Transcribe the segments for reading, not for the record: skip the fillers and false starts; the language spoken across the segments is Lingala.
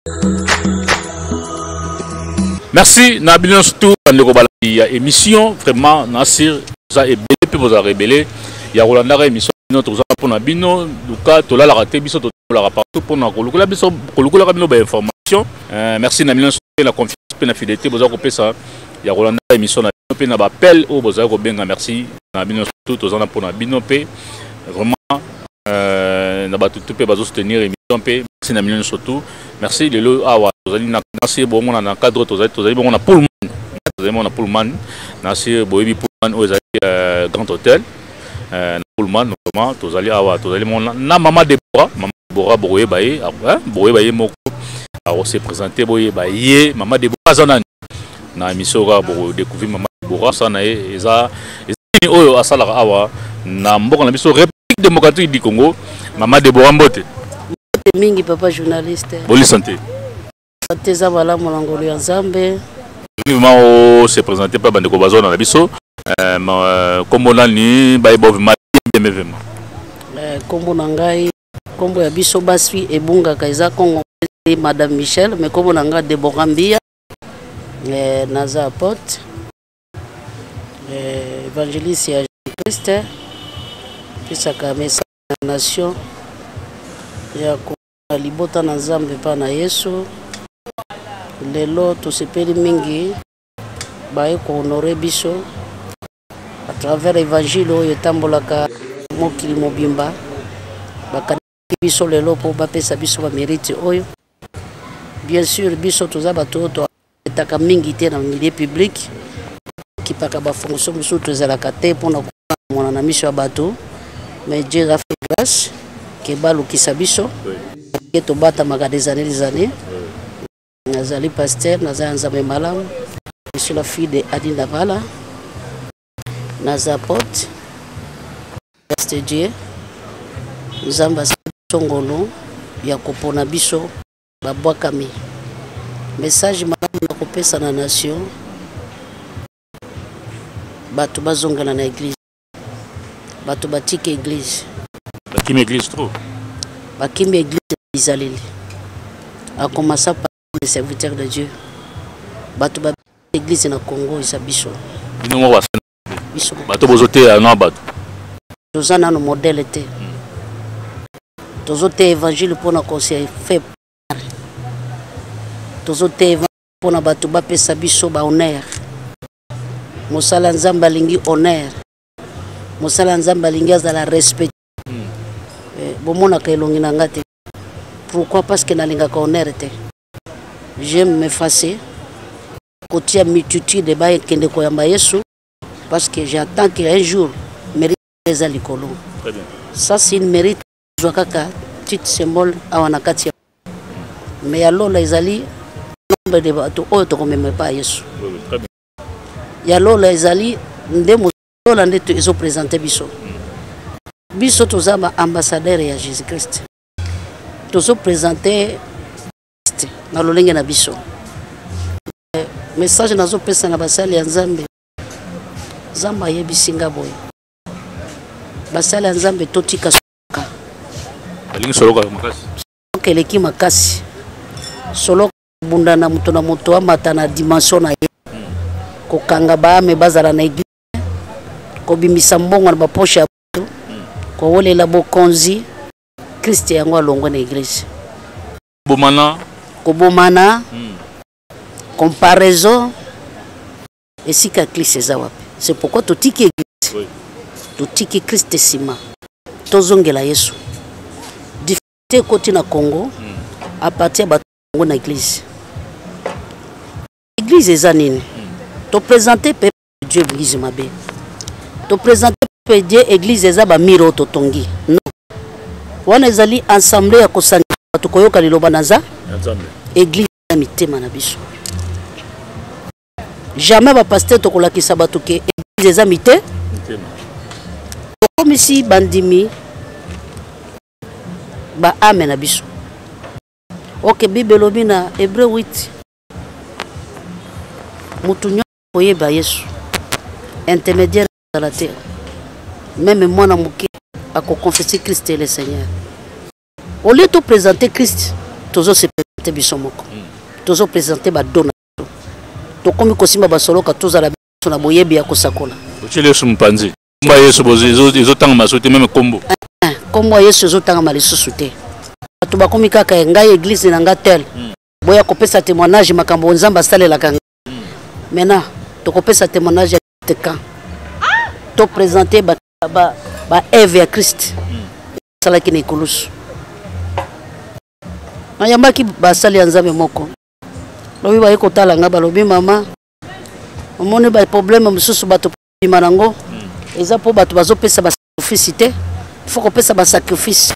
Merci, Nabino surtout, il y a émission, vraiment, Nassir, ça est belé, puis vous avez rébellé. Il y a Rolanda émission, notre pour Nabino, Luka, Tola la raté, Biso, Tola la partout pour nous, Kolukula, Biso, Kolukula, Rabino, information. Merci, Nabino surtout, la confiance, la fidélité, vous avez coupé ça. Il y a Rolanda émission, Nabino, Nabino, appel, oh, vous avez bien, merci, Nabino surtout, tous en pour Nabino, vraiment, Nabatu, tout peut soutenir émission, merci, Nabino surtout. Merci de l'eau. Ah ouais, vous allez merci bon on a un cadre vous allez bon on a Pullman, vous allez on a Pullman, merci Boebi Pullman aux Grand Hôtel, Pullman notamment vous allez ah ouais vous allez mon na maman Deborah Boye Baye, Boye Baye moko alors c'est présenté Boye Baye maman Deborah Zanani na émission pour découvrir maman Deborah ça na eza oyo asala ah ouais na mboka na biso République démocratique du Congo maman Deborah Mbote. Mingi papa journaliste. Bonne santé. Santé za bala molangolo ya Nzambe. Vivement se présenter par Bandeko Bazo dans la biso. Comme on a ni baïbo bien vraiment. Kombo nangai kombo ya biso baswi ebunga kaiza Congo Madame Michel mais kombo nanga Deborah Mbia. Naza apote. Évangéliste ya Christ. Pisa kamesa nation. Ya libota na Nzambe pa na Yesu lelo tosepeli mingi baye ko honorer biso à travers évangile oyo etambolaka mokili mobimba bakanisi biso lelo po bapesa biso ba mérite oyo bien sûr biso toza bato to etaka mingi te na milieu public kipaka ba fonction biso tozalaka te mpona komona na miso ya bato mais Dieu a fait grâce que balu kisabiso que to bata maga des années nazali pasteur nazali Nzambe malamu je suis la fille de Adi Navala nazapote pasteur Dieu Nzamba songolo ya kopona biso babwakami message malamu na kopesa na nation bato bazongana na église bato batike église Bakimi église trop. Bakimi église Israël. A commencé par les serviteurs de Dieu. Bato ba église na Congo isabiso. Bino wa biso. Bato bozote na bato. Tozana no modèle té. Tozote évangile pour na conseil fait. Tozote évangile pour na bato ba pesa biso ba honneur. Mosala Nzamba lingi honneur. Mosala Nzamba lingi azala respect. Pourquoi? Parce que nalinga honneur. J'aime m'effacer. Côté multitude de baye kende koyamba Yesu parce que j'attends qu'un jour mérite les alikolo. Très bien. Ça c'est une mérite joakaka petit symbole à wanakati. Mais alors les ali nombre de bateaux autres comme même pas Yesu. Très bien. Ya alors les ali ndemo lande ils ont présenté biso. Biso tozama ambassadeur ya Jésus Christ. Tozo présenter na lolenge na biso. Message nazo pesa na basali ya Nzambe. Zamba yebisinga boy. Basali ya Nzambe totika soka. Balingi soloka makasi. Keleki makasi. Solo bunda na moto amata na dimension na ye. Kokanga ba me bazala na église. Ko bimisa mbongo na baposha ko wolela bokonzi Christ yango alongo na église. Bomana. Ko bomana. Comparaison et si Christ est wapi. C'est pourquoi tu tiki église. Oui. Tu tiki Christ sima. Tozongela Yesu. Difficulté côté na Congo à partir de Congo na église. Église ezanine. Tu présenter peuple Dieu église mabe. Tu présenter peuple Dieu église ezaba miro totongi. Non. Wana ezali ensemble ya kosanga tukoyoka liloba naza. Église na mitema na biso. Jamais va pasteur tokolakisa bato ke église ezamite. Comme ici bandimi ba amen abiso. OK Bible lobina Hébreu 8. Mutunyo koyeba Yesu. Intermédiaire dans la terre. Même moi na muke a confesser Christ est le Seigneur. Au lieu de présenter Christ, toujours se te bisomoko tozo présenter ba dona to komi kosimba ba soloka toza la biso na boyebi ya kosakola ochele su mpanzi mba yesu bozo tanga masuti même kombo kombo yesu zo tanga malisusu te to ba komi kaka ngai église na ngatel boya kopesa témoignage makambo nzamba salelaka maintenant to kopesa témoignage te kan to présenter ba Eve ya Christ salaki ni kulusu na yambaki basali ya nzambe moko lobi ba ekotala nga balobi mama omone ba problème mususu bato bima nango eza po bato bazopesa ba sacrifice te faut kopesa ba sacrifice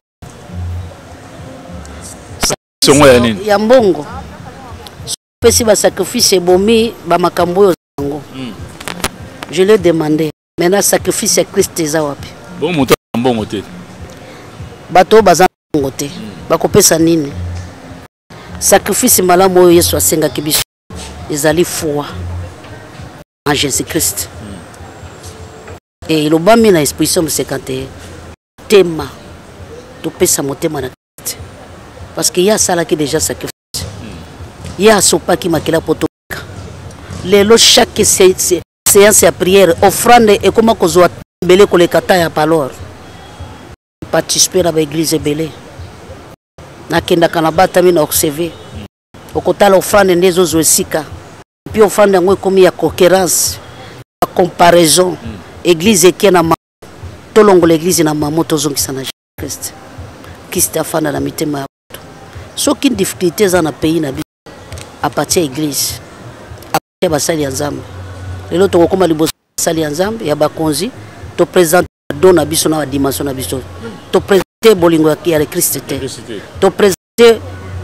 songo ya nini ya mbongo pesi ba sacrifice bomi ba makambo yo zango je l'ai demandé maintenant sacrifice ya Christ eza wapi bon muto mbongo te bato baza mbongo te bakopesa nini sacrifice malamu oyo Yesu asengaki biso ezali foi en Jésus Christ et ilobami na exposition 51 tema topesa motema na Christ parce que ya salaki déjà sacrifice ya sopaki makela poto lelo chaque séance ya prière offrande et comment kozwa belé kolekata ya palor participer na ba église belé nakendaka na batami na observer okotala offrande ndezo zoesika puis offrande yango ekomi ya concurrence ya comparaison église ekena tolongo l'église na mamo tozongisa na Christ Christ afana na mitema ya bato soki difficulté za na pays na biso à partir église à partir basali ya nzambe lelo tokokoma liboso basali ya nzambe ya bakonzi to présenter don na biso na dimension na biso to présenter bolingo ya Christ te to présenter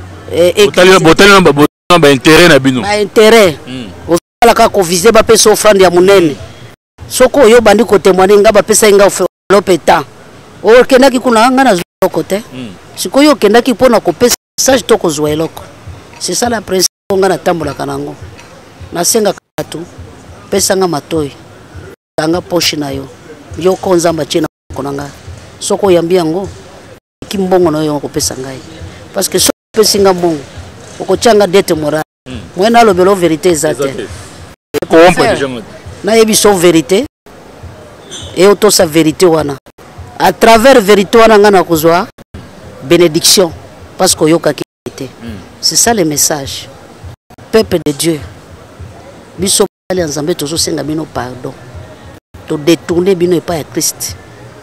botali na ba intérêt na bino ba intérêt osala ka ko viser ba pesa offrande ya munene soko yo bandi ko témoigner nga ba pesa nga lopeta o kendaki kuna nga na zoko te sikoyo kendaki pona ko pesa message to ko zwa eloko c'est ça la principe nga na tambola kanango na senga katu pesa nga matoyi tanga poche na yo yo konzamba chena konanga soko yambi yango kimbongo na yo ko pesa ngai parce que so pesa nga mbongo okochanga dette morale mwena lobelo vérité exacte ko ompo déjà na yebi so vérité et auto sa vérité wana à travers vérité wana nga na kozwa bénédiction parce que yoka ki c'est ça le message peuple de Dieu biso ali nzambe tozo senga bino pardon to détourner bino et pas à Christ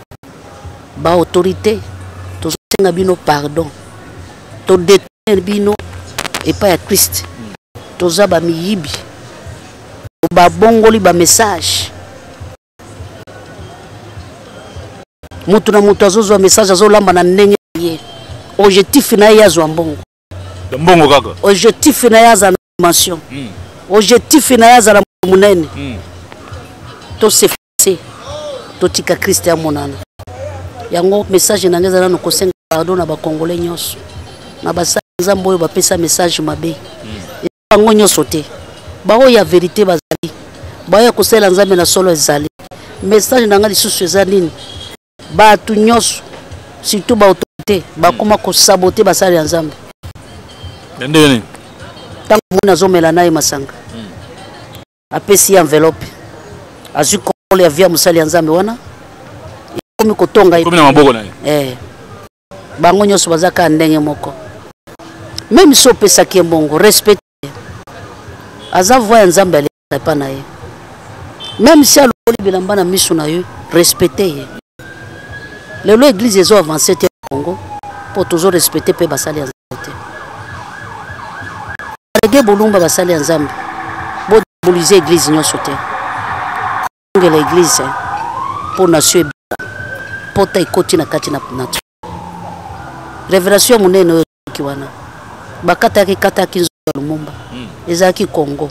ba autorité tozo senga bino pardon to détourner bino et pas à Christ toza ba miyibi ba bongoli ba message mutu na mutu azozwa message azolamba na ndenge ye objectif na ye azwa mbongo mbongo kaka objectif na ye aza na dimension objectif na ye aza na munene to se fixer to tika Christ ya monana yango message na ngeza na kosenga pardon na ba congolais nyonso na basa nzambo oyo bapesa message mabe bango nyonso te bao ya vérité bazali bao ya kosela nzambe na solo ezali message na nga lisusu eza nini bato nyonso surtout ba autorité bakoma ko saboter basali ya nzambe ndeni tango mona zomela naye masanga apesi enveloppe azu kole ya via musali ya nzambe wana komi kotonga komi na maboko naye bango nyonso bazaka ndenge moko même so pesa ki mbongo respect aza voya nzambe ali pa na ye même si aloli bilamba na misu na yo respecter ye lelo église ezo avancer te Congo pour toujours respecter pe basali ya nzambe te rege bolumba basali ya nzambe bo diaboliser église nyonso te ngela église pour nation pota ikoti na kati na natu révélation munene oyo kiwana bakata ki kata ki Lumumba ezaki Congo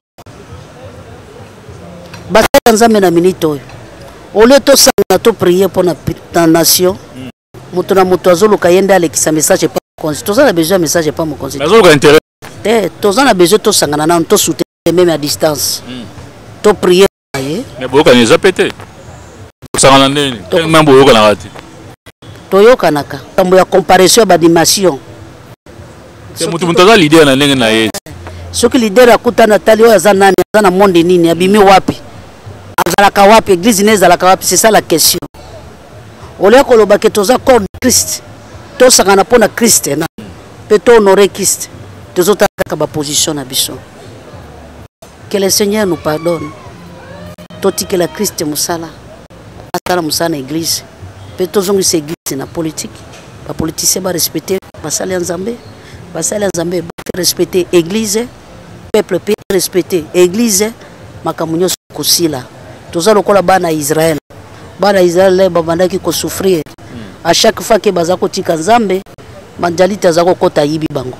basali nzambe na minute oyo ole to sanga to prier pour na nation mutu na mutu azoluka yende alekisa message pa konzi toza na besoin message pa mo konzi azoluka intérêt toza na besoin to sanga na to soutenir même à distance to prier mais boyoka neza pété sanga na ndeni même boyoka na rati toyokanaka tambo ya comparaison ba dimension c'est mutu mutaza leader na ndenge na ye soki leader akutana tali oyo aza nani aza na monde nini abimi wapi azalaka wapi église ne ezalaka wapi c'est ça la question olia koloba ke toza corps de Christ tosangana mpona Christ na mpe tohonorer Christ tozotala kaka baposition na biso. Que le Seigneur nous pardonne. Totikela Christ musala atala musala na église mpe tozongisa église na politique bapoliticien barespecte basali ya Nzambe respecter église peuple pe respecter église makambo nyonso kosila toza lokola bana Israël babandaki kosouffrir à chaque fois que baza kotika Nzambe manjalite aza kokota yibi bango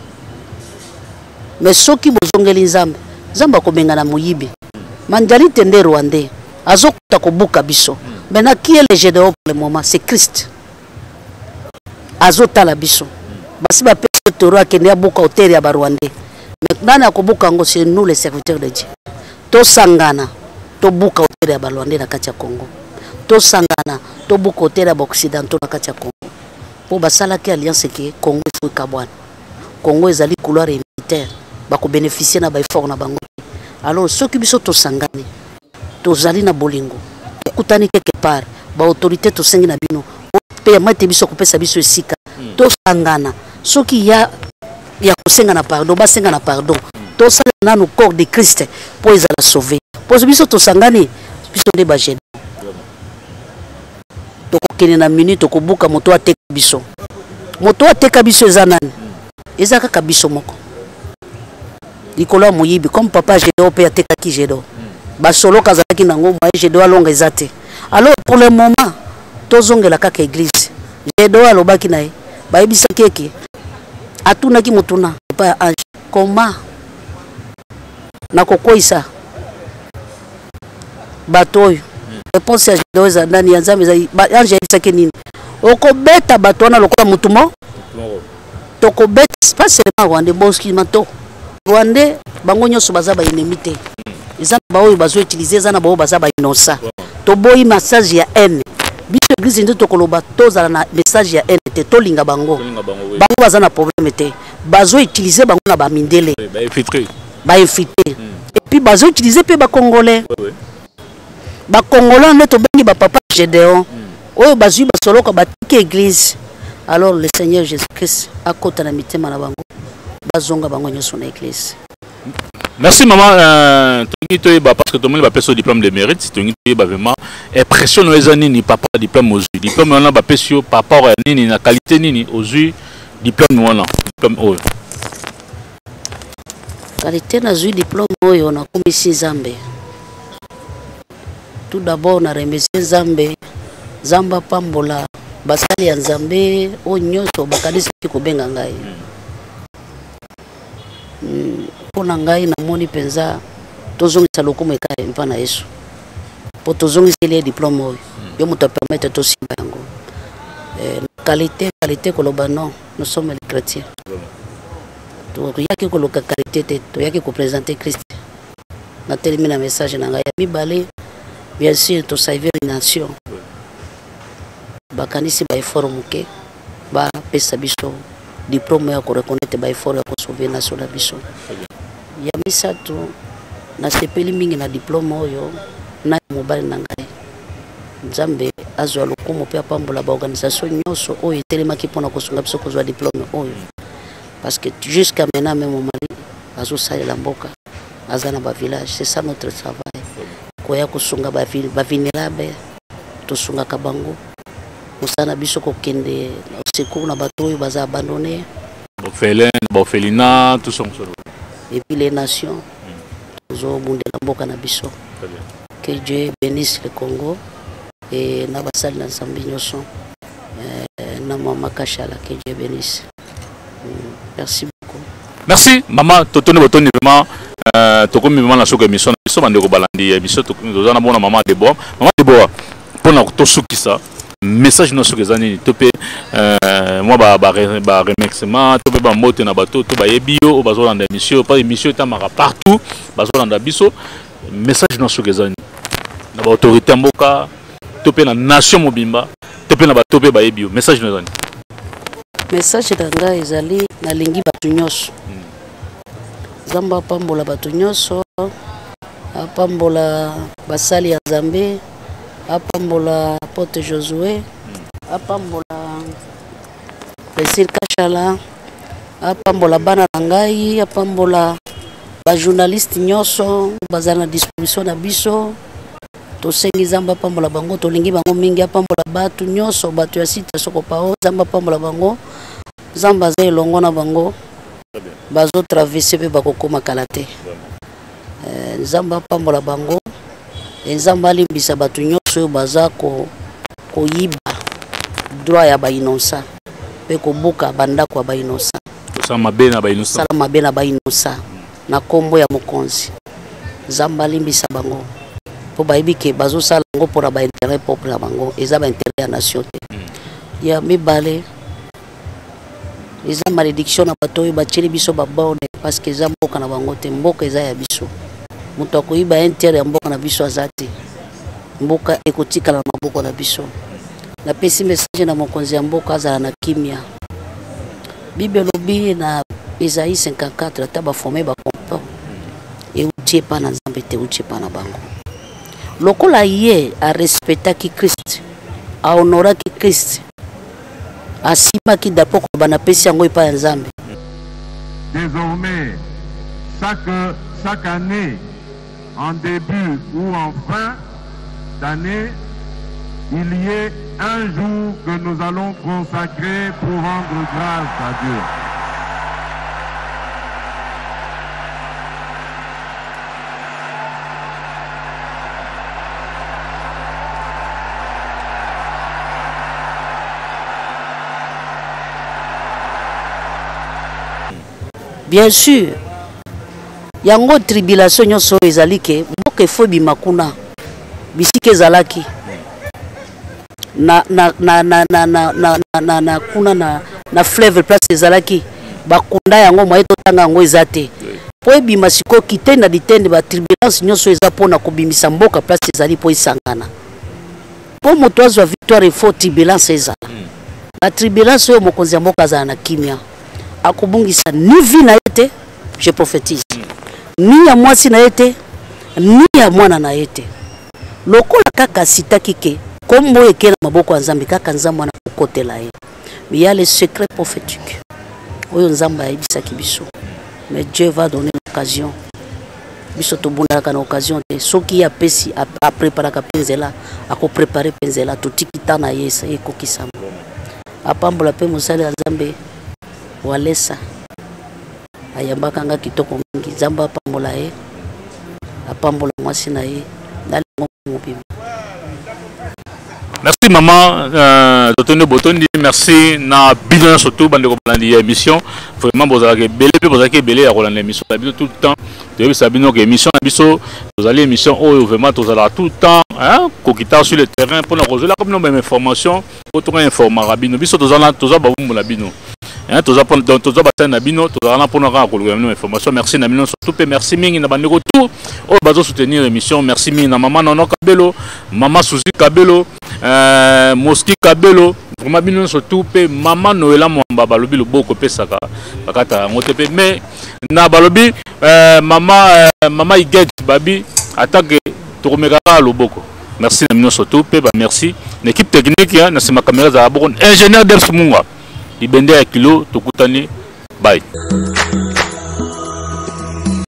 mais soki bozongeli Nzambe akobenga na moyibi manjalite nde Rwandais azokota kobuka biso maintenant qui est le Gédéon pour le moment c'est Christ azotala biso basi ba pese toro akende abuka hôtel ya Rwandais maintenant akobuka ngo c'est nous les serviteurs de Dieu to sangana to buka hôtel ya Rwandais na kati ya Congo to sangana to buka hôtel ya Occidentaux na kati ya Congo po basala ki alliance ke Congo ifika bwana Congo ezali couloir militaire bako bénéficier na ba effort na bango alors ceux qui biso to sangani to zali na bolingo kutani quelque part ba autorité to sengi na bino pe mate biso kopesa biso esika to sangana soki ya kusenga na pardon ba senga na pardon to sala nanu corps de Christ pour ezala sauver pour biso to sangani biso nde ba jeune to kokene na minute ko buka moto ateka biso eza nani eza kaka biso moko likolo moyibi comme papa Gédéon pe ateka ki Gédéon ba solo kazaki nango moye Gédéon alonga ezate. Alors pour le moment tozongela kaka église Gédéon alobaki na ye bayebisa keke atunaki mutuna pa ange comment na kokoisa bato réponse ya Gédéon eza ndani ya Nzambe ange yebisa ke nini okobeta bato wana lokola mutumo tokobeta pas seulement Rwandais boski mato Rwandais bango nyonso baza ba ennemi te eza ba oyo bazo utiliser eza na ba oyo baza ba innocent to boyi message ya haine biso église nde tokoloba tozala na message ya haine te tolinga bango baza na problème te bazo utiliser bango na ba mindele ba infiltrer et puis bazo utiliser pe ba congolais ba congolais nde to bengi ba papa Gédéon oyo bazui basoloka batiki église. Alors le Seigneur Jésus-Christ akota na mitema na bango bazonga bango nyonso na église. Merci maman parce que tout le monde va passer au diplôme de mérite tu va vraiment impression aux nini papa diplôme aux diplôme on a ba passer par rapport à nini na qualité nini aux diplôme on a diplôme oh qualité na zui diplôme oyo on a komisi Nzambe tout d'abord na remercier Nzambe Zamba pambola basali ya Nzambe o nyonso bakanisi kobenga ngai pona ngai na moni penza tozongisa lokumu ekaye mpa na Yesu po tozongisa le diplôme oyo yo moto permettre to simba yango qualité koloba non nous sommes les chrétiens to yaki koloka qualité te to yaki ko présenter Christ na telemi na message na ngai ya mibale bien sûr to servir une nation bakanisi ba effort muke ba pesa biso diplôme ya ko reconnaître ba effort ya ko sauver nation la biso ya misato na sepeli mingi na diplôme oyo na mobile na ngai Nzambe azwa lokumu pe apambola ba organisation nyonso oyo etelemaki mpona kosunga biso kozwa diplôme oyo parce que jusqu'à maintenant même mon mari azosalela mboka aza na ba village c'est ça notre travail koya kosunga ba vulnérable tosunga kabango musana biso ko kende secours na bato oyo baza abandonné Bofélina tout son solo et puis les nations zo bundela mboka na biso que Dieu bénisse le Congo et na basali na Nzambe nyonso na mama Kashala que Dieu bénisse. Merci beaucoup. Merci maman totone botoni vraiment tokomi vraiment na soko émission na biso bande ko balandi émission tozana bona maman Deboa pona tosukisa message no soki ezani topé moi ba remerciement topé ba mbote na bato to ba yebio o bazolanda émission pas émission etamaka partout bazolanda biso message no soki ezani na ba autorité mboka topé na nation mobimba topé na bato pe ba yebio message no ezani Message nanga ezali nalingi batu nyonso. Nzambe apambola batu nyonso, apambola basali ya Nzambe, apambola Pote Josué, apambola Plaisir Kachala, apambola bana na ngai, apambola ba journaliste nyonso bazala na disposition na biso. Tosengi Nzambe apambola bango, tolingi bango mingi, apambola batu nyonso, batu ya site soko pao, Nzambe apambola bango. Nzambe aza elongo na bango. Bazo traverser pe bakokoma kala te. Nzambe apambola bango. Nzambe alimbisa batu nyonso baza koyiba droit ya ba innocent pe kobuka bandako ya ba innocent. Sala mabe na ba innocent. Sala mabe na ba innocent na kombo ya mokonzi. Nzambe alimbisa bango. Po bayibi ke bazo sala ngo pora ba intérêt peuple na bango, eza ba intérêt ya nation te. Ya mibale eza malédiction na bato oyo bacheli biso babone parce que eza mboka na bango te, mboka eza ya biso. Moto akoyiba intérêt ya mboka na biso aza te. Mboka ekotikala na maboko na biso. Napesi message na mokonzi ya mboka azala na kimia. Bible lobi na Isaïe 54 ata baforme bakompa eutie pa na Nzambe te, eutie pa na bango. Lokola ye a respectaki Christ, a honoraki Christ, asimaki d'après bana pesi yango epa ya Nzambe. Désormais, chaque année, en début ou en fin d'année, il y ait un jour que nous allons consacrer pour rendre grâce à Dieu. Bien sûr, yango tribulation nyonso ezali ke mboka efo bimakuna bisike ezalaki na kuna na fleuve place ezalaki bakunda yango moye totanga yango ezate po ebima siko kite na ditende ba tribulation nyonso eza pona kobimisa mboka place ezali po isangana po moto azwa victoire efo tribulation ezala la tribulation yo mokonzi ya mboka azala na kimia akobungisa ni vie na yete, je prophétise. Ni ya mwasi na yete, ni ya mwana na yete. Lokola kaka sitaki ke, kombo eke na maboko ya Nzambe kaka Nzambe wana kokotela ye. Mais il y a les secrets prophétiques. Oyo Nzambe ayebisaki biso. Mais Dieu va donner l'occasion. Biso tobundaka na occasion te. Soki ya pesi a préparaka penzela, ako préparer penzela totiki tana yesa ekokisama. Apambola pe mosali ya Nzambe walesa ayambaka nga kitoko mingi. Nzambe apambola ye, apambola mwasi na ye ndalingo mobimba. Merci maman Totone Botondi, merci na bidon surtout bande ko balandi émission vraiment bozalaka belé pe bozalaka belé ya kolanda émission la bino tout le temps de sabino que émission na biso bozali émission oh vraiment tozala tout le temps hein kokita sur le terrain pour na rejoindre comme nos informations pour tout informer rabino biso tozala ba bumula bino hein toza batana bino tozala pour na kolga information. Merci na bino surtout pe merci mingi na bande ko tout oh bazo soutenir l'émission. Merci mingi na maman Nono Kabelo, maman Suzy Kabelo, Moski Kabelo, vraiment bino surtout pe maman Noëlla Mwamba balobi lo boko pesaka bakata ngotepe mais na balobi maman Iged babi attaque tokomeka lo boko. Merci na bino surtout pe ba merci l'équipe technique ya na sima caméra za boko ingénieur Ders Munga libende ya kilo tokutani bye.